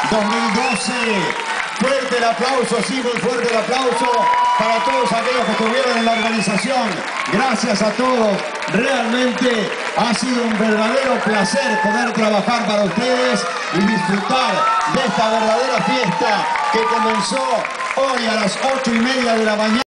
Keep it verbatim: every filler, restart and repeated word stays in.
dos mil doce. Fuerte el aplauso, sí, muy fuerte el aplauso para todos aquellos que estuvieron en la organización. Gracias a todos. Realmente ha sido un verdadero placer poder trabajar para ustedes y disfrutar de esta verdadera fiesta que comenzó hoy a las ocho y media de la mañana.